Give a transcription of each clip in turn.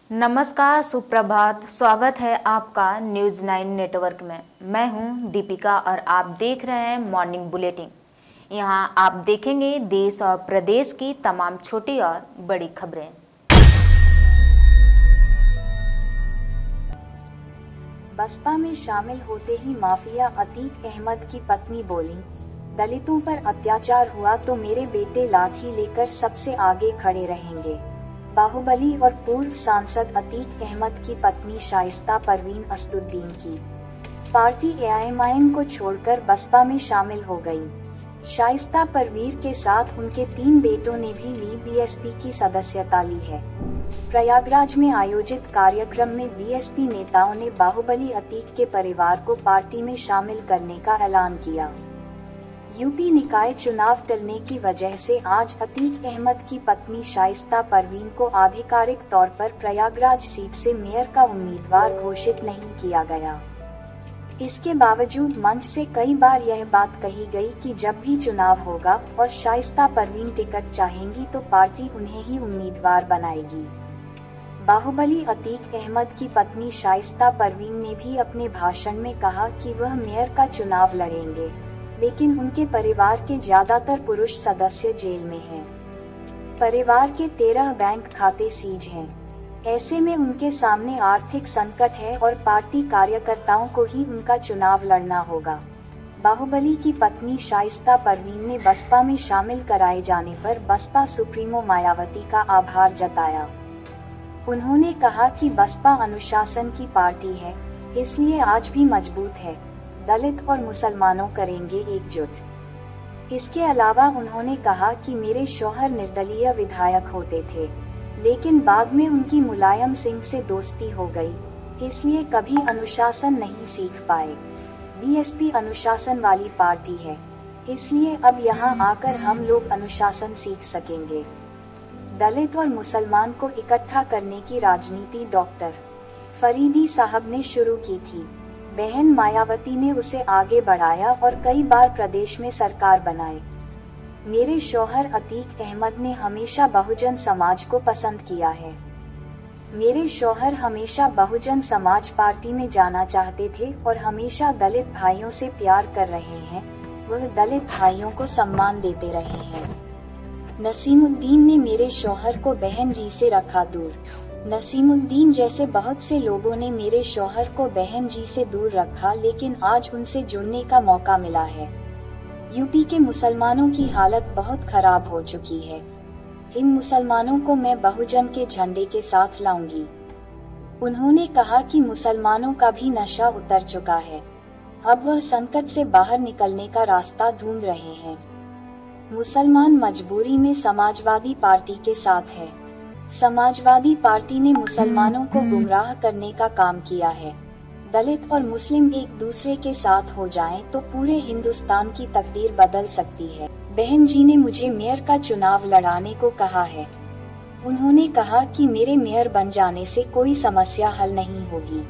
नमस्कार, सुप्रभात। स्वागत है आपका न्यूज़ 9 नेटवर्क में। मैं हूं दीपिका और आप देख रहे हैं मॉर्निंग बुलेटिन। यहां आप देखेंगे देश और प्रदेश की तमाम छोटी और बड़ी खबरें। बसपा में शामिल होते ही माफिया अतीक अहमद की पत्नी बोली, दलितों पर अत्याचार हुआ तो मेरे बेटे लाठी लेकर सबसे आगे खड़े रहेंगे। बाहुबली और पूर्व सांसद अतीक अहमद की पत्नी शाइस्ता परवीन असदुद्दीन की पार्टी एआईएमआईएम को छोड़कर बसपा में शामिल हो गई। शाइस्ता परवीन के साथ उनके 3 बेटों ने भी ली बीएसपी की सदस्यता ली है। प्रयागराज में आयोजित कार्यक्रम में बीएसपी नेताओं ने बाहुबली अतीक के परिवार को पार्टी में शामिल करने का ऐलान किया। यूपी निकाय चुनाव टलने की वजह से आज अतीक अहमद की पत्नी शाइस्ता परवीन को आधिकारिक तौर पर प्रयागराज सीट से मेयर का उम्मीदवार घोषित नहीं किया गया। इसके बावजूद मंच से कई बार यह बात कही गई कि जब भी चुनाव होगा और शाइस्ता परवीन टिकट चाहेंगी तो पार्टी उन्हें ही उम्मीदवार बनाएगी। बाहुबली अतीक अहमद की पत्नी शाइस्ता परवीन ने भी अपने भाषण में कहा कि वह मेयर का चुनाव लड़ेंगे, लेकिन उनके परिवार के ज्यादातर पुरुष सदस्य जेल में हैं। परिवार के 13 बैंक खाते सीज हैं। ऐसे में उनके सामने आर्थिक संकट है और पार्टी कार्यकर्ताओं को ही उनका चुनाव लड़ना होगा। बाहुबली की पत्नी शाइस्ता परवीन ने बसपा में शामिल कराए जाने पर बसपा सुप्रीमो मायावती का आभार जताया। उन्होंने कहा कि बसपा अनुशासन की पार्टी है, इसलिए आज भी मजबूत है। दलित और मुसलमानों करेंगे एकजुट। इसके अलावा उन्होंने कहा कि मेरे शौहर निर्दलीय विधायक होते थे, लेकिन बाद में उनकी मुलायम सिंह से दोस्ती हो गई, इसलिए कभी अनुशासन नहीं सीख पाए। बीएसपी अनुशासन वाली पार्टी है, इसलिए अब यहाँ आकर हम लोग अनुशासन सीख सकेंगे। दलित और मुसलमान को इकट्ठा करने की राजनीति डॉक्टर फरीदी साहब ने शुरू की थी। बहन मायावती ने उसे आगे बढ़ाया और कई बार प्रदेश में सरकार बनाए। मेरे शौहर अतीक अहमद ने हमेशा बहुजन समाज को पसंद किया है। मेरे शौहर हमेशा बहुजन समाज पार्टी में जाना चाहते थे और हमेशा दलित भाइयों से प्यार कर रहे हैं। वह दलित भाइयों को सम्मान देते रहे हैं। नसीमुद्दीन ने मेरे शौहर को बहन जी से रखा दूर। नसीमुद्दीन जैसे बहुत से लोगों ने मेरे शौहर को बहन जी से दूर रखा, लेकिन आज उनसे जुड़ने का मौका मिला है। यूपी के मुसलमानों की हालत बहुत खराब हो चुकी है। इन मुसलमानों को मैं बहुजन के झंडे के साथ लाऊंगी। उन्होंने कहा कि मुसलमानों का भी नशा उतर चुका है, अब वह संकट से बाहर निकलने का रास्ता ढूंढ रहे हैं। मुसलमान मजबूरी में समाजवादी पार्टी के साथ है। समाजवादी पार्टी ने मुसलमानों को गुमराह करने का काम किया है। दलित और मुस्लिम एक दूसरे के साथ हो जाएं तो पूरे हिंदुस्तान की तकदीर बदल सकती है। बहन जी ने मुझे मेयर का चुनाव लड़ाने को कहा है। उन्होंने कहा कि मेरे मेयर बन जाने से कोई समस्या हल नहीं होगी,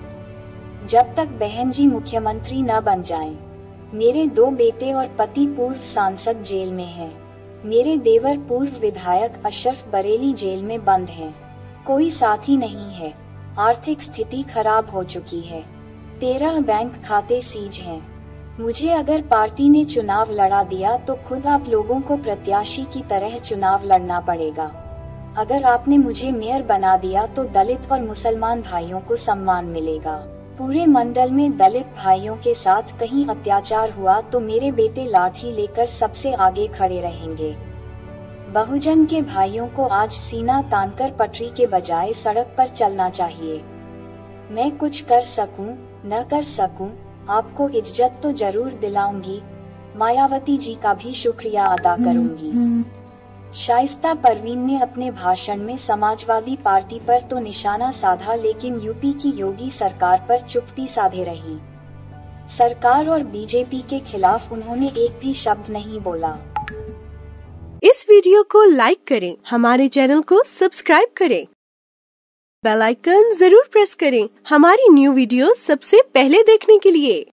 जब तक बहन जी मुख्यमंत्री न बन जाएं। मेरे 2 बेटे और पति पूर्व सांसद जेल में हैं। मेरे देवर पूर्व विधायक अशरफ बरेली जेल में बंद हैं। कोई साथी नहीं है। आर्थिक स्थिति खराब हो चुकी है। 13 बैंक खाते सीज हैं। मुझे अगर पार्टी ने चुनाव लड़ा दिया तो खुद आप लोगों को प्रत्याशी की तरह चुनाव लड़ना पड़ेगा। अगर आपने मुझे मेयर बना दिया तो दलित और मुसलमान भाइयों को सम्मान मिलेगा। पूरे मंडल में दलित भाइयों के साथ कहीं अत्याचार हुआ तो मेरे बेटे लाठी लेकर सबसे आगे खड़े रहेंगे। बहुजन के भाइयों को आज सीना तानकर पटरी के बजाय सड़क पर चलना चाहिए। मैं कुछ कर सकूं, न कर सकूं, आपको इज्जत तो जरूर दिलाऊंगी। मायावती जी का भी शुक्रिया अदा करूंगी। शाइस्ता परवीन ने अपने भाषण में समाजवादी पार्टी पर तो निशाना साधा, लेकिन यूपी की योगी सरकार पर चुप्पी साधे रही। सरकार और बीजेपी के खिलाफ उन्होंने एक भी शब्द नहीं बोला। इस वीडियो को लाइक करें, हमारे चैनल को सब्सक्राइब करें, बेल आइकन जरूर प्रेस करें हमारी न्यू वीडियो सबसे पहले देखने के लिए।